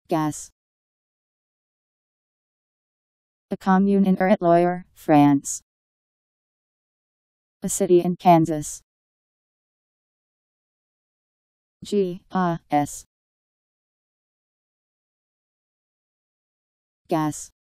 Gas. A commune in Eure-et-Loir, France. A city in Kansas. Gas.